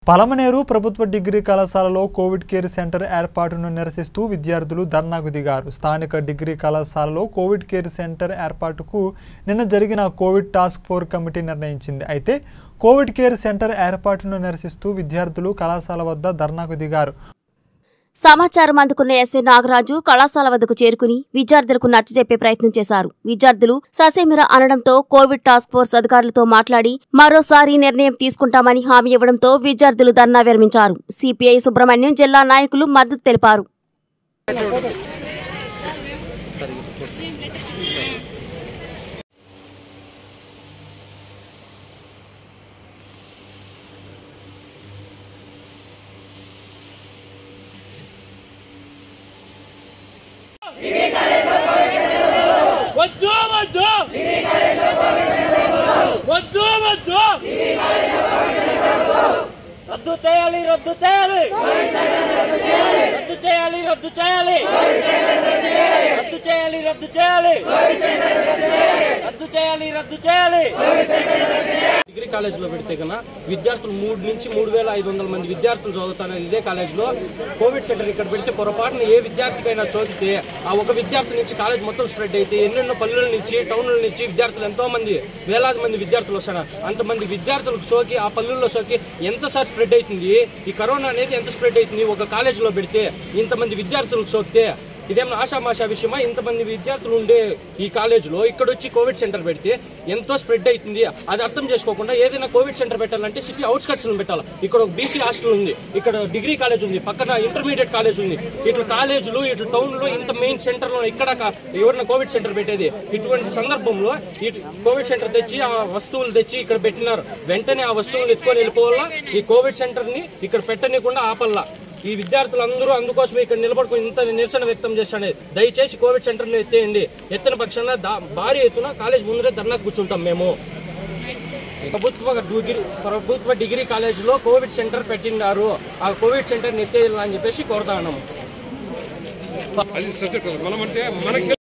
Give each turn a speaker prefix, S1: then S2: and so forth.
S1: పలమనేరు ప్రభుత్వ డిగ్రీ కళాశాలలో Covid care centre ఏర్పాటును నిరసిస్తూ విద్యార్థులు ధర్నాకు దిగారు. స్థానిక డిగ్రీ కళాశాలలో కోవిడ్ కేర్ సెంటర్ ఏర్పాటుకు నిన్న జరిగిన కోవిడ్ టాస్క్ ఫోర్స్ కమిటీ నిర్ణయించింది. అయితే కోవిడ్ కేర్ సెంటర్ ఏర్పాటును నిరసిస్తూ విద్యార్థులు కళాశాల వద్ద ధర్నాకు దిగారు.
S2: సమాచారం అందుకున్న ఎస్ఐ నాగరాజు కళాశాల వద్దకు చేరుకుని విద్యార్థులకు నచ్చజెప్పే ప్రయత్నం చేశారు. విద్యార్థులు ససేమిర అనడంతో కోవిడ్ టాస్క్ ఫోర్స్ అధికారులతో మాట్లాడి మరోసారి నిర్ణయం తీసుకుంటామని హామీ ఇవ్వడంతో విద్యార్థులు ధర్నా విరమించారు. సిపిఐ సుబ్రహ్మణ్యం జిల్లా నాయకులు మద్దతు తెలిపారు.
S3: రద్దు చేయాలి రద్దు చేయాలి రద్దు చేయాలి రద్దు చేయాలి రద్దు చేయాలి రద్దు చేయాలి రద్దు చేయాలి రద్దు చేయాలి డిగ్రీ కాలేజీలో పెడితే కన్నా విద్యార్థులు 3 నుంచి 3,500 మంది విద్యార్థులు చదువుతున్నారు. ఇదే కాలేజీలో కోవిడ్ సెంటర్ ఇక్కడ పెడితే పొరపాటున ఏ విద్యార్థికైనా సోకితే ఆ ఒక విద్యార్థి నుంచి కాలేజ్ మొత్తం స్ప్రెడ్ అయితే ఎన్నెన్నో పల్లెల నుంచి టౌన్ల నుంచి విద్యార్థులు ఎంతో మంది వేలాది మంది విద్యార్థులు వస్తున్నారు. అంతమంది విద్యార్థులకు సోకి ఆ పల్లెల్లో సోకి ఎంతసారి స్ప్రెడ్ అవుతుంది. ఈ కరోనా అనేది ఎంత స్ప్రెడ్ అవుతుంది. ఒక కాలేజీలో పెడితే ఇంతమంది విద్యార్థులకు సోకితే ఇదేమన్నా ఆషామాషా విషయమా? ఇంతమంది విద్యార్థులు ఉండే ఈ కాలేజీలో ఇక్కడ వచ్చి కోవిడ్ సెంటర్ పెడితే ఎంతో స్ప్రెడ్ అవుతుంది. అది అర్థం చేసుకోకుండా ఏదైనా కోవిడ్ సెంటర్ పెట్టాలంటే సిటీ అవుట్స్కట్స్లో పెట్టాలి. ఇక్కడ ఒక బీసీ హాస్టల్ ఉంది, ఇక్కడ డిగ్రీ కాలేజ్ ఉంది, పక్కన ఇంటర్మీడియట్ కాలేజ్ ఉంది. ఇట్లా కాలేజీలు ఇట్లా టౌన్లో ఇంత మెయిన్ సెంటర్లో ఇక్కడ ఎవరైనా కోవిడ్ సెంటర్ పెట్టేది. ఇటువంటి సందర్భంలో ఈ కోవిడ్ సెంటర్ తెచ్చి ఆ వస్తువులు తెచ్చి ఇక్కడ పెట్టినారు. వెంటనే ఆ వస్తువులు ఎత్తుకొని వెళ్ళిపోవాలా. ఈ కోవిడ్ సెంటర్ని ఇక్కడ పెట్టనీయకుండా ఆపల్లా. ఈ విద్యార్థులందరూ అందుకోసమే ఇక్కడ నిలబడుకుని ఇంత నిరసన వ్యక్తం చేస్తాడు. దయచేసి కోవిడ్ సెంటర్ని ఎత్తేయండి. ఎత్తిన పక్షాన భారీ ఎత్తున కాలేజ్ ముందరే ధర్నా కూర్చుంటాం. మేము ప్రభుత్వ డిగ్రీ కాలేజీలో కోవిడ్ సెంటర్ పెట్టినారు. ఆ కోవిడ్ సెంటర్ని ఎత్తేయాలని చెప్పేసి కోరుతా ఉన్నాము.